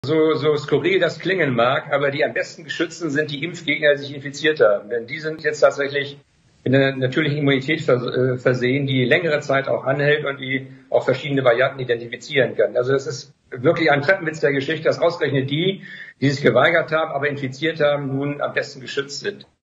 So skurril das klingen mag, aber die am besten geschützten sind die Impfgegner, die sich infiziert haben. Denn die sind jetzt tatsächlich mit einer natürlichen Immunität versehen, die längere Zeit auch anhält und die auch verschiedene Varianten identifizieren kann. Also es ist wirklich ein Treppenwitz der Geschichte, dass ausgerechnet die sich geweigert haben, aber infiziert haben, nun am besten geschützt sind.